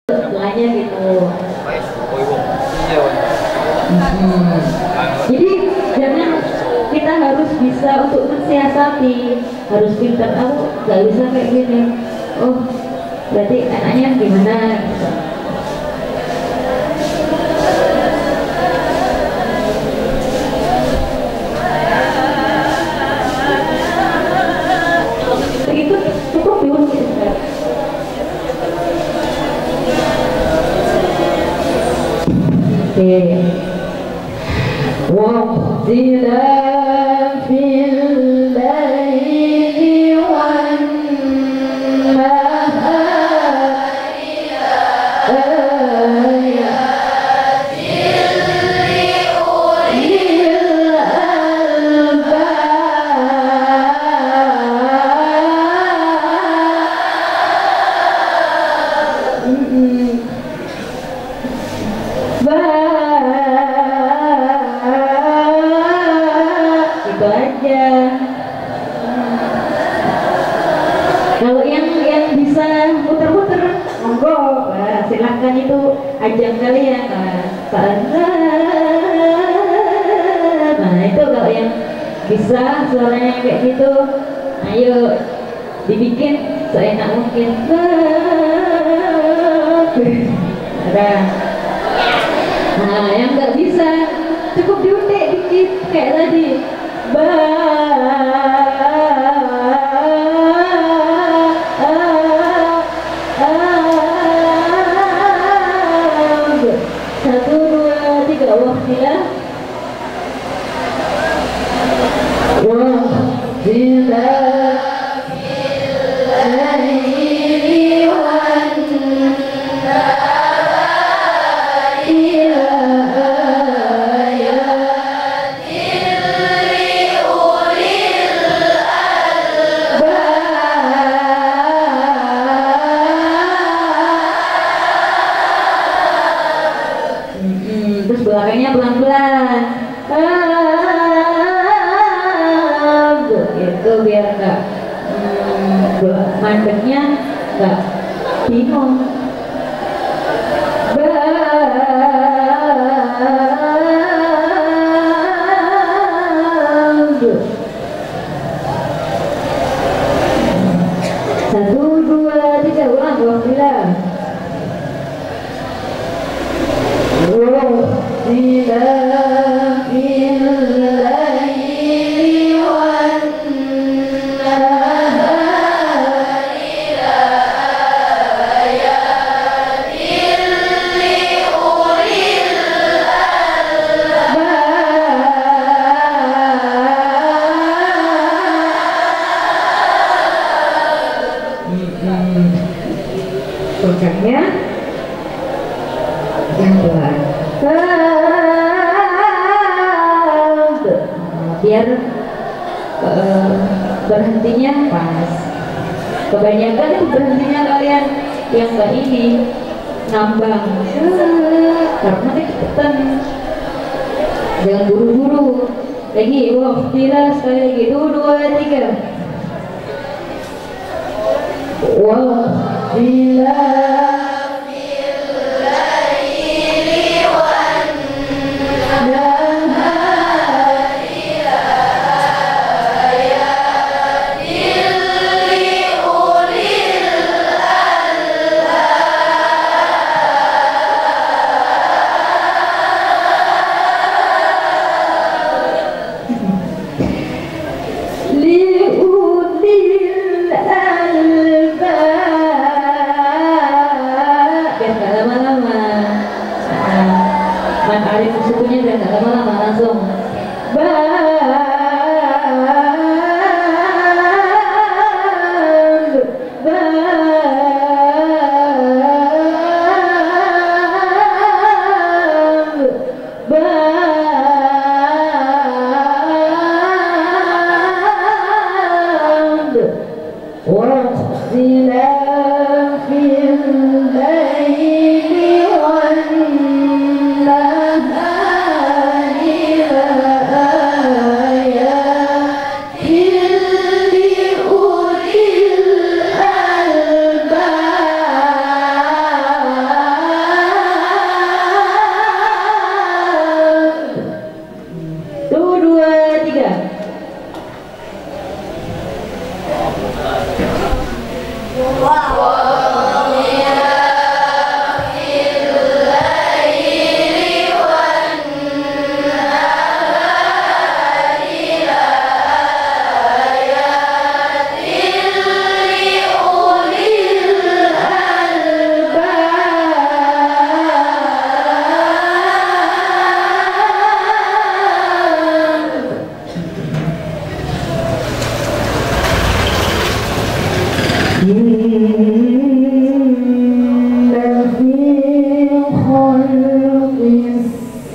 Doanya gitu. Jadi jangan, kita harus bisa untuk mensiasati, harus pintar. Aku nggak bisa kayak gini. Oh, berarti enaknya gimana? Itu cukup bingung gitu. واختلاف الليل والنهار آيات لأولي itu aja. Kalau yang bisa muter-muter monggo, silahkan, itu ajang kalian. Nah itu kalau yang bisa suaranya kayak gitu, ayo dibikin seenak mungkin. Nah yang nggak bisa cukup diutik dikit kayak tadi. Satu, dua, tiga, wakilah. Terus belakangnya pelan-pelan, gitu biar nggak mandeknya nggak bingung. Satu, dua, tiga, ulang, dua bilang. Pegangnya yang pelan, biar berhentinya pas. Kebanyakan itu berhentinya kalian yang nggak ini ngambang, karena kecepatan. Jangan buru-buru. Lagi, waktilah sekali lagi, dua, tiga. Sukunya dan gak lama-lama langsung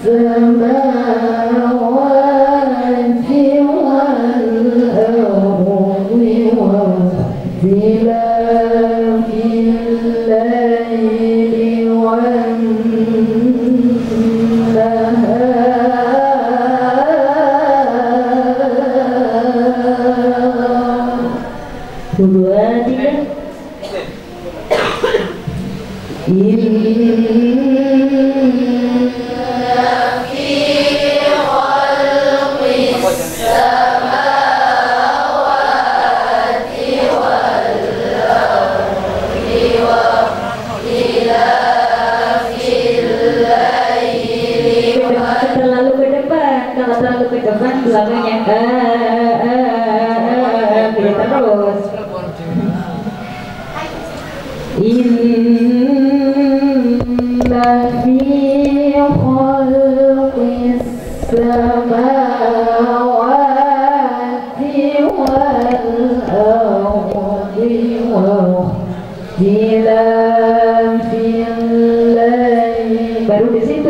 Baru di situ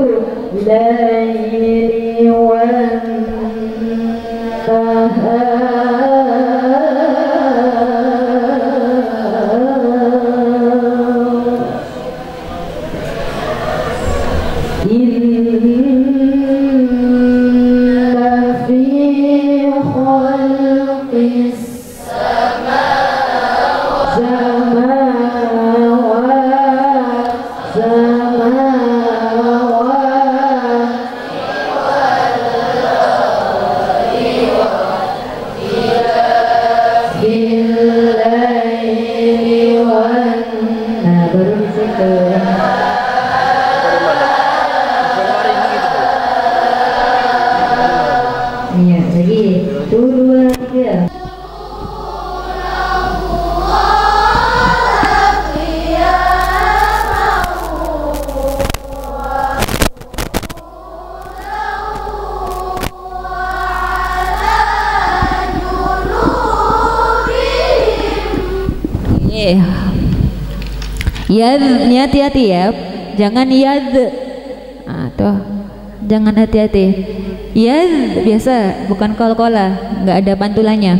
Yad, hati-hati ya, jangan yad. Ah, tuh, jangan hati-hati. Yad biasa, bukan kol-kola, nggak ada pantulannya.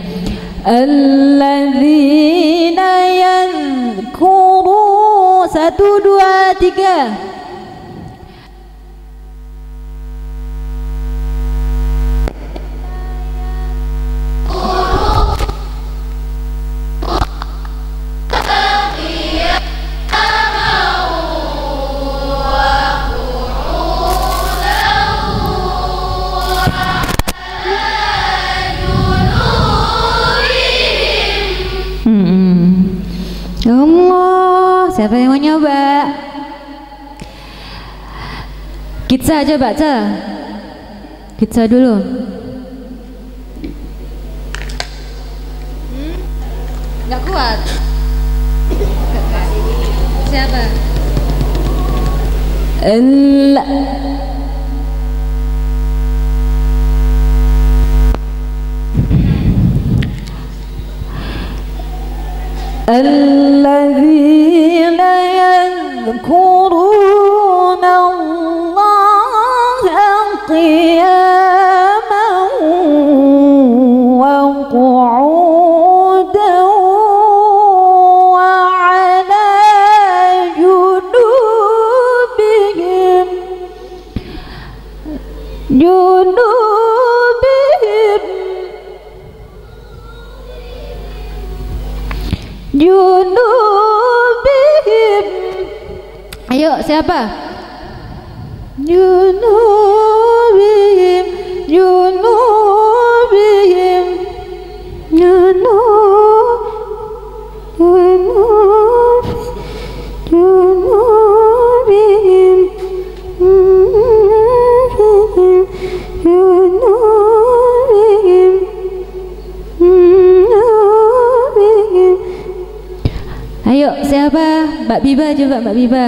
Alladzina yadhkuru 1, 2, 3. Allah, siapa yang mau nyoba? Kitsa aja baca. Kitsa dulu. Nggak kuat. Siapa? الذين يذكرون الله قياما وقعودا وعلى جنوبهم junubihim. Ayo siapa? Junubihim, junubihim, junubihim, junubihim. Ayo siapa? Mbak Biba, coba Mbak Biba.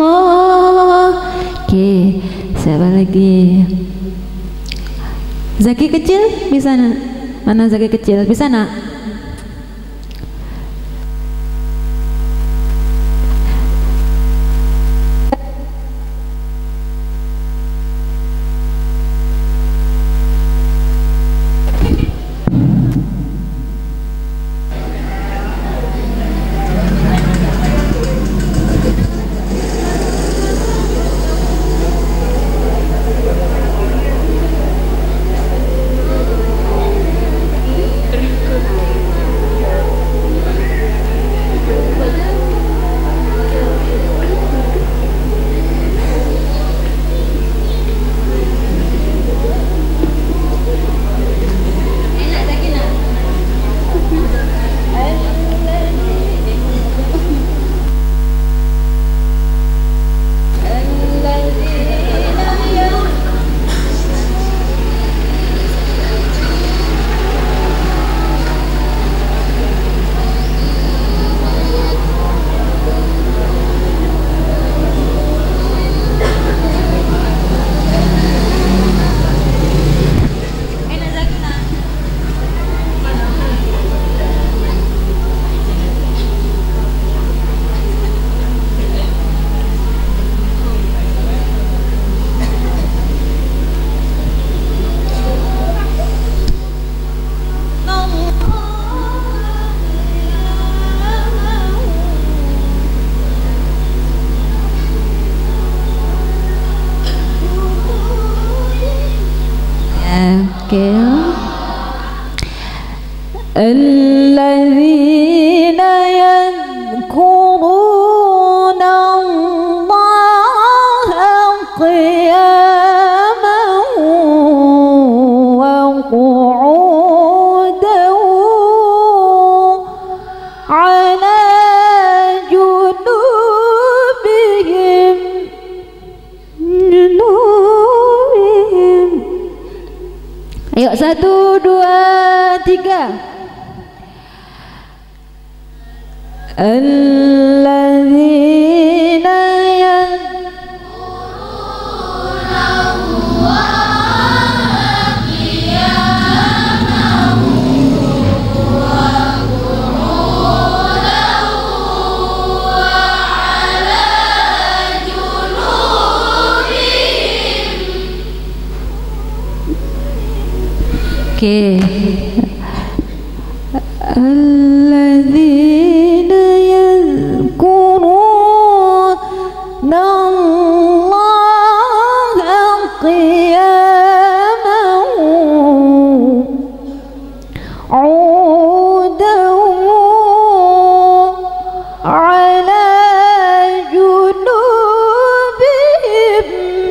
Allah. Oke, siapa lagi? Zaki kecil bisa nak? Mana Zaki kecil bisa nak? الذين يذكرون الله قياما وقعودا على جنوبهم. Ayo 1, 2, 3. الذين يذكرون الله قياما وقعودا وعلى جنوبهم. الذين يذكرون الله قياما وقعودا على جنوبهم.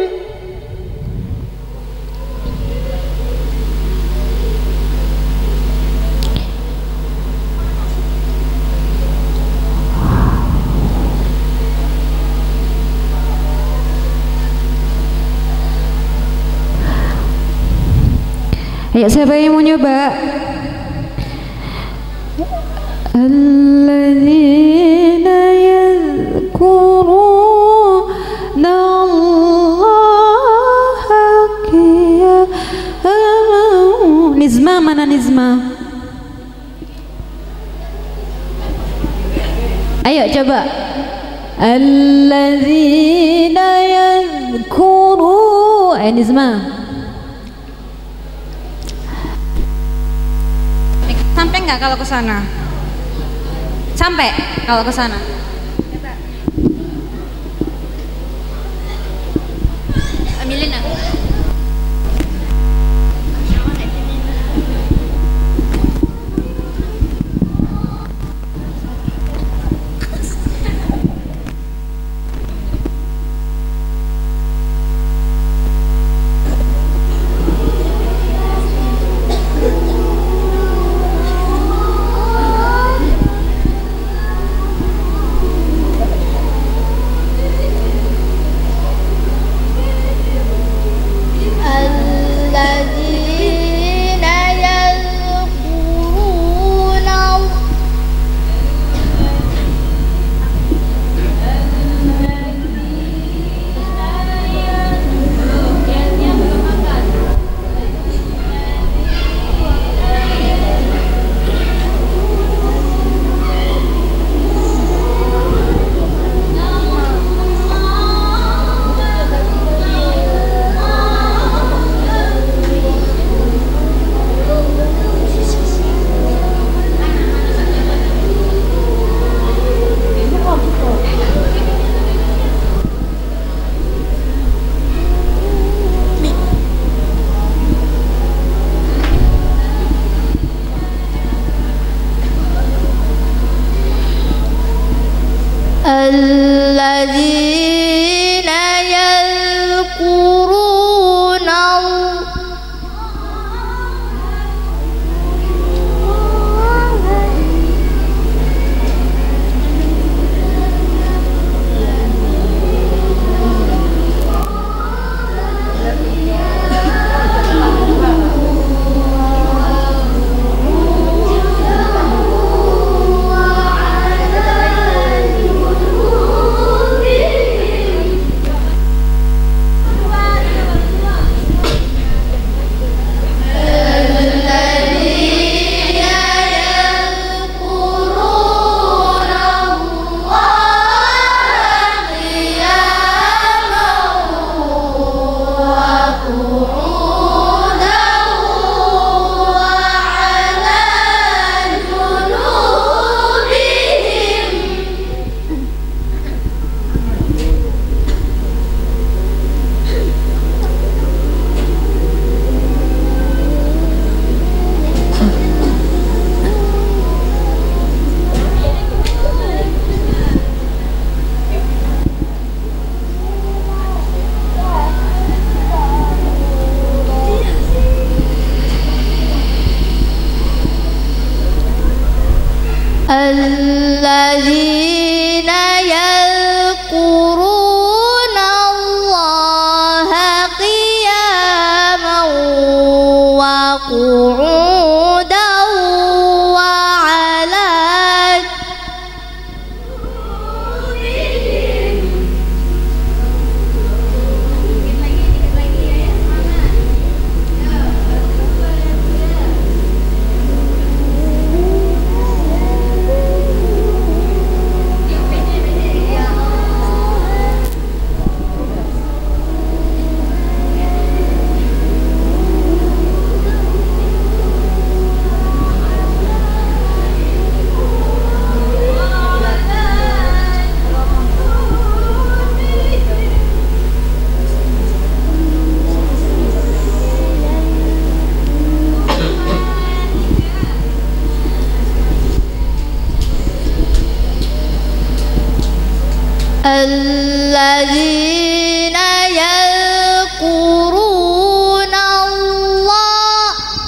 Ayo siapa yang mau nyoba? Alladzina yadhkuruna Allaha qiyaman. Nizma mana Nizma? Ayo coba. Alladzina yadhkuru. Nizma. Sampai nggak kalau ke sana? Sampai kalau ke sana? Ambilin aku. الذين يذكرون الذين يذكرون الله قياما وقعودا وعلى الذين يذكرون الله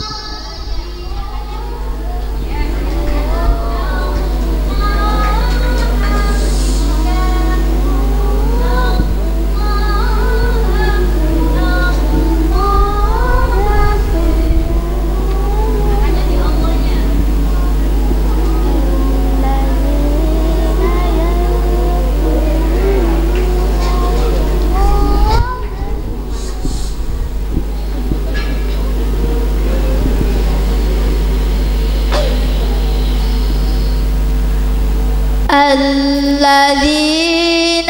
الذين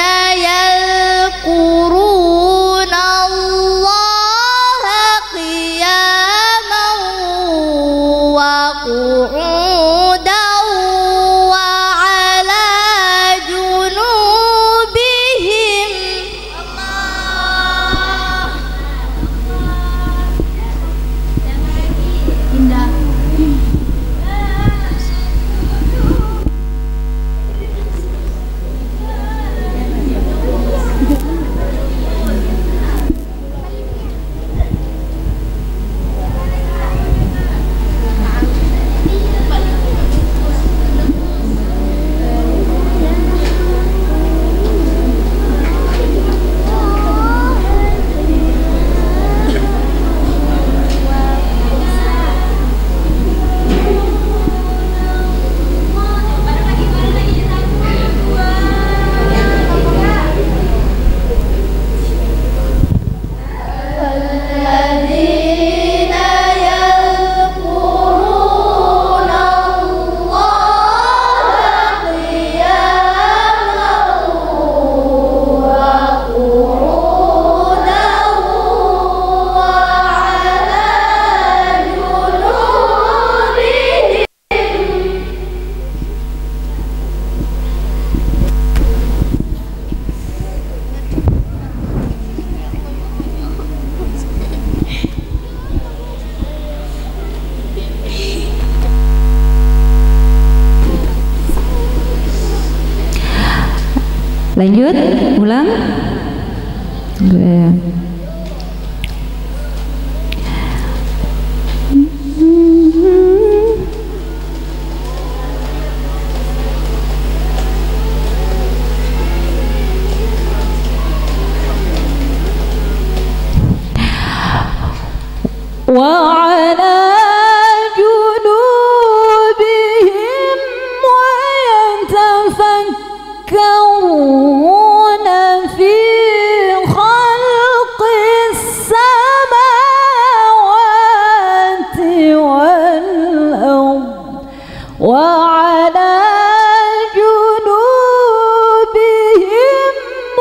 يذكرون الله قياما وقعودا وعلى جنوبهم Lanjut, ulang. Oke. وعلى جنوبهم ويتفكرون في خلق السماوات والأرض وعلى جنوبهم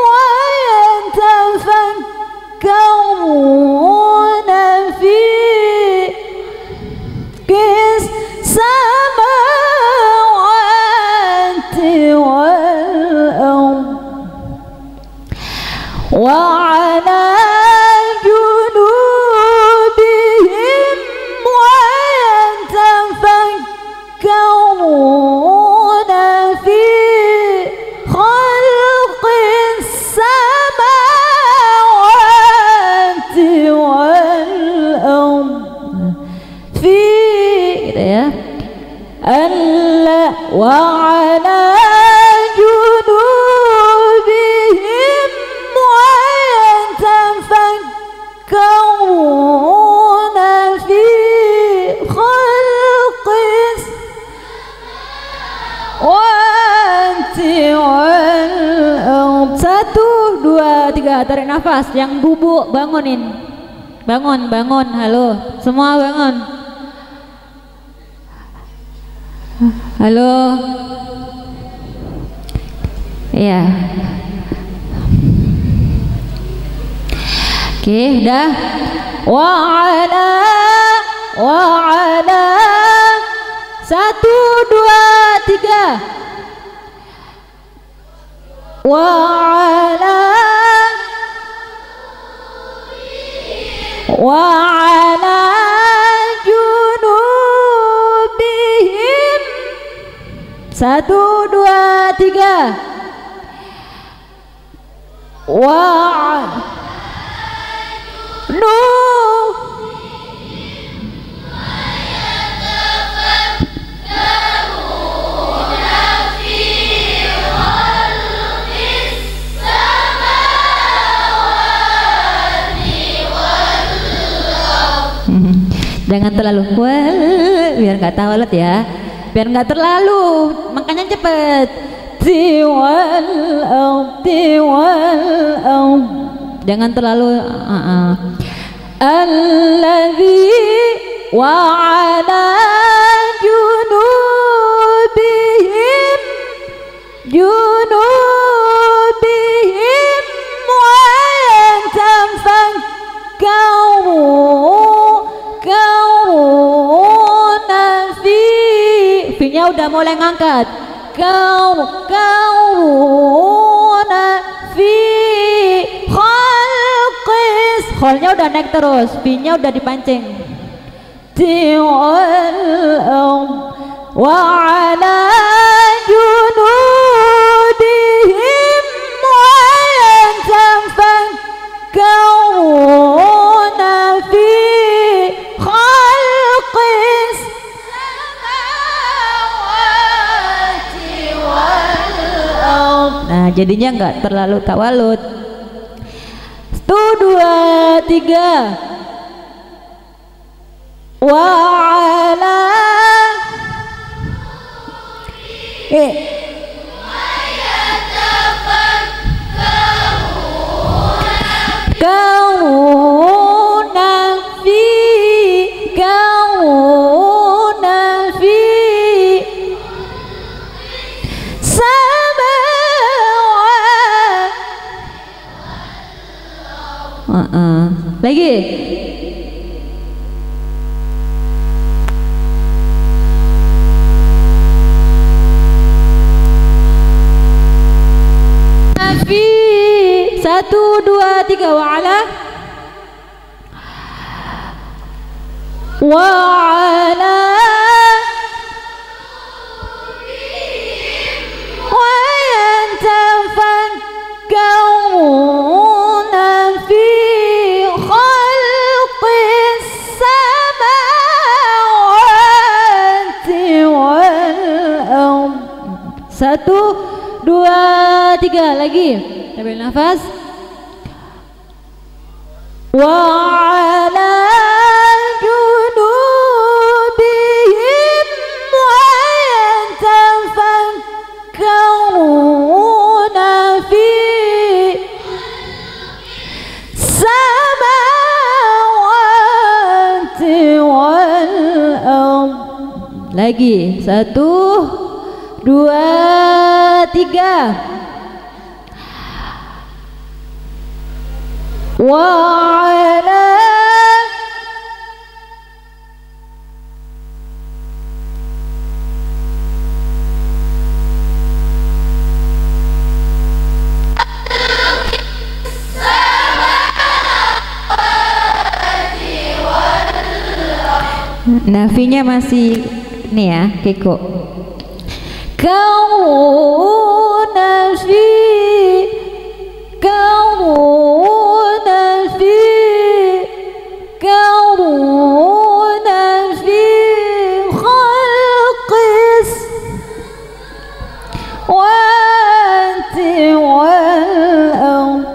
ويتفكرون في السماوات والأرض وعلى جنوبهم ويتفكرون في خلق السماوات والأرض في وعلى جنوبهم ويتفكرون في خلق السماوات والأرض. 1, 2, 3, tarik nafas. Yang bubuk bangunin. Bangun, bangun, halo. Semua bangun. Halo. Iya. Oke, dah. Wa'ala 1, 2, 3. Wa'ala junubihim 1, 2, 3. Jangan terlalu biar nggak tawalat ya, biar nggak terlalu, makanya cepet. Jangan terlalu. Alladzi wa'ala junubihim wa yatafakkaruna fi-nya udah mulai ngangkat. Kauna fi khalqis, kholnya udah naik terus, fi-nya udah dipancing. Wa ala junudihim wa yatafakkaruna fi khalqis. Nah, jadinya nggak terlalu tawalut. 1, 2, 3. Wa'ala kauna fi lagi. Nafi 1, 2, 3 wa'ala wa yatafakkaruna 3 lagi. Ambil nafas. Wa ala junubihim wa yatafakkaruna fi samawati wal ardh. Lagi 1 2 3. Wa ala nafinya masih nih ya, keko. Kauna fi khalqis wati wal ardh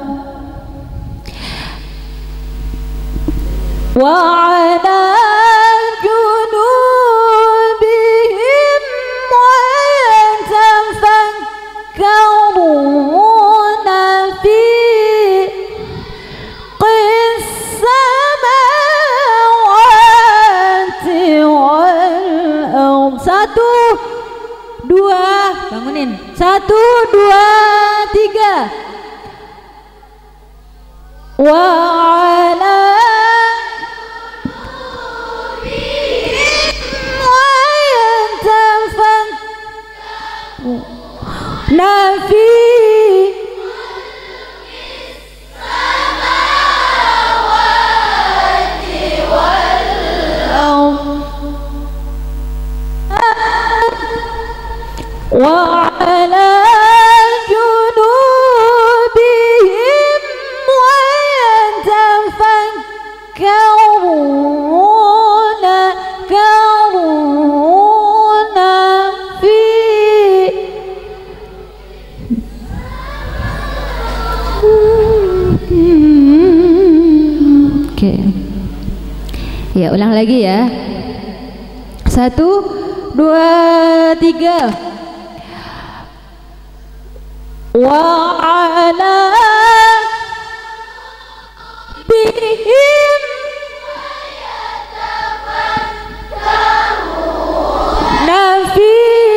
wa ala junubihim wa yatafakkaruna fi qissamawati wal ardh. 1 2 bangunin. 1 2 3. Wa ala nafi samawati wal ardh wa ala junubihim wa yatafakkaruna fi Oke. Ya, ulang lagi ya. 1 2 3. Wa ala bihim nafi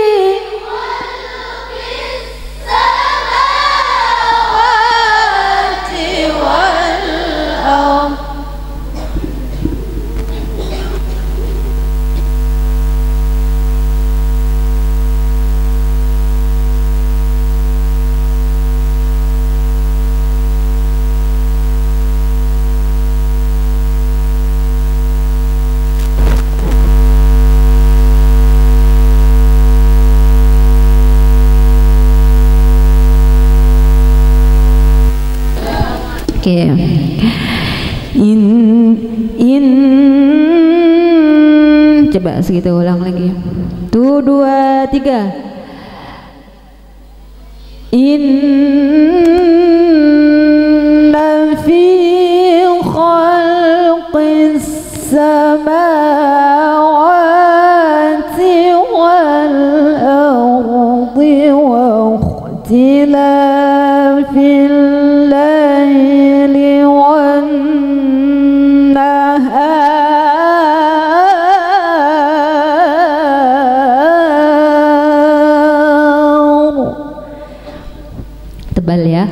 Oke. Coba segitu, ulang lagi. 1 2 3. Inna fi khalqis samawati wal ardi wa ikhtilafil laili wan nahar. Tebal ya.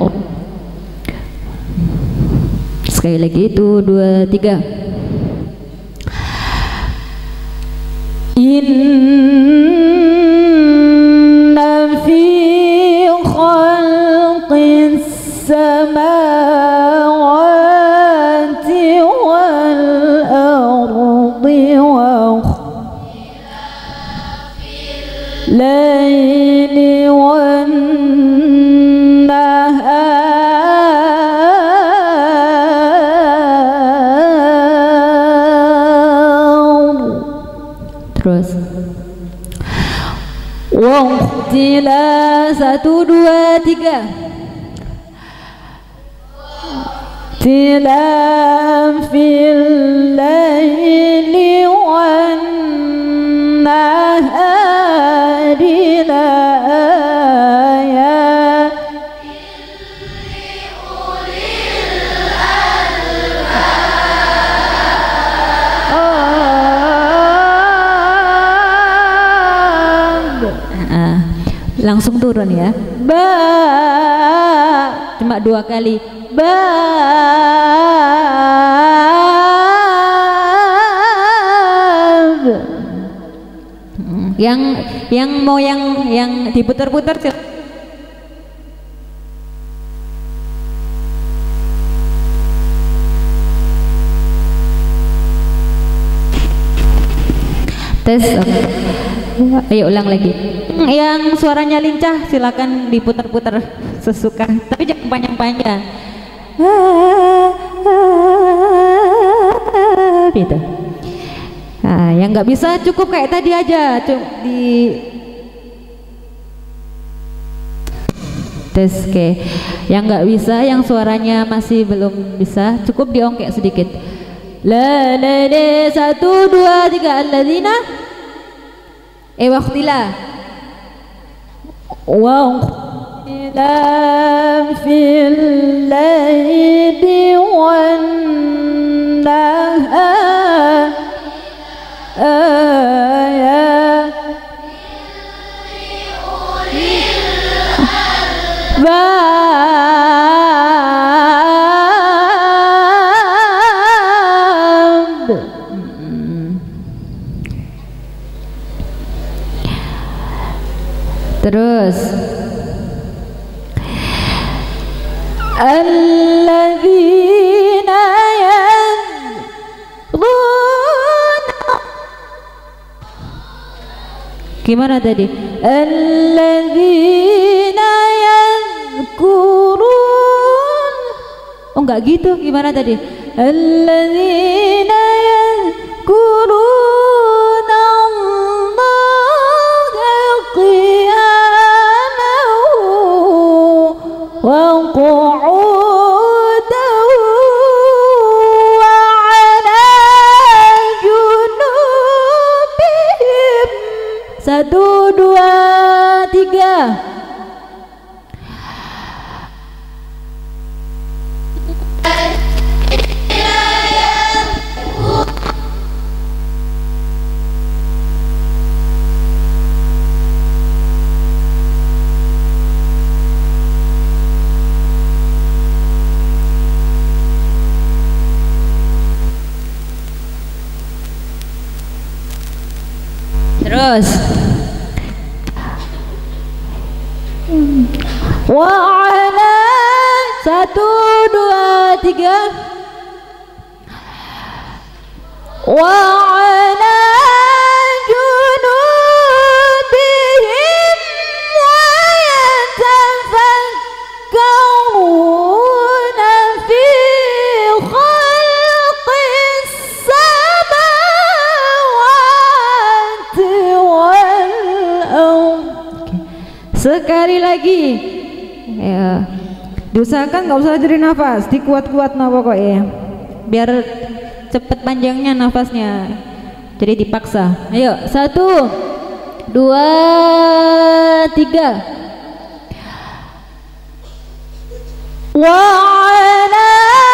Sekali lagi, 1 2 3. Inna fi khalqis samawati wal ardi wa laili wan nahar. Terus Waqtila 1 2 3 Tila fil laili wan nahari la ayat langsung turun ya. Ba cuma 2 kali. Ba yang mau yang diputar-putar tes. Ayo ulang lagi. Yang suaranya lincah silakan diputar-putar sesuka, tapi jangan panjang-panjang. Gitu. Nah, yang nggak bisa cukup kayak tadi aja, di tes ke. Yang nggak bisa, yang suaranya masih belum bisa, cukup diongkek sedikit. La la la 1 2 3 alladzina waqtila waqtila fil laili wan nahar ayat terus alladzina yadhkuruna, gimana tadi? Alladzina yadhkurun, oh enggak gitu, gimana tadi? Alladzina yadhkuruna wa qu'udan wa 'ala junubihim 1 2 3 terus wa 'ala 1 2 3 wa 'ala junubihim wa yatafakkaruna fi khalqis samawati wal ardh. Sekali lagi ya, diusahakan nggak usah jadi nafas, dikuat-kuat nah pokoknya biar cepet panjangnya nafasnya, jadi dipaksa. Ayo 1 2 3 wa 'ala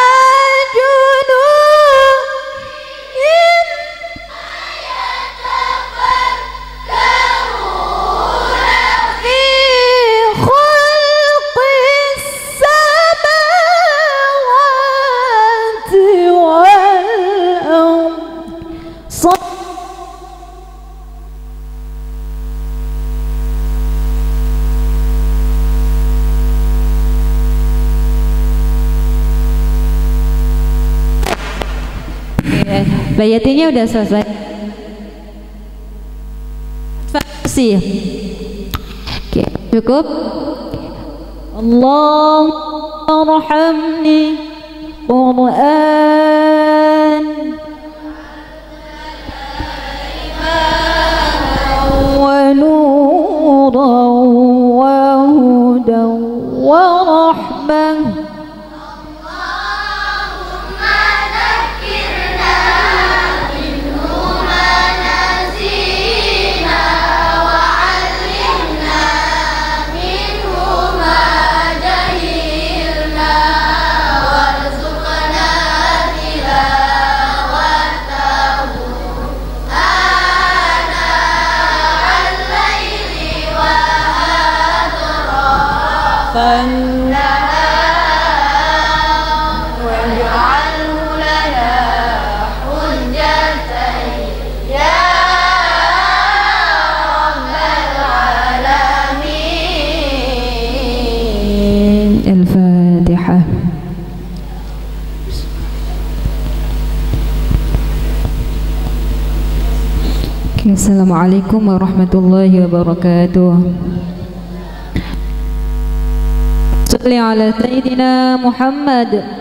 junubihim fi khalqis samawati wal ardh. Bayatinya udah selesai. Oke, cukup. Allahumma arhamni Qur'an wa nur نورا وهدى ورحمة الفاتحة. Assalamualaikum warahmatullahi wabarakatuh. Salli ala Sayyidina Muhammad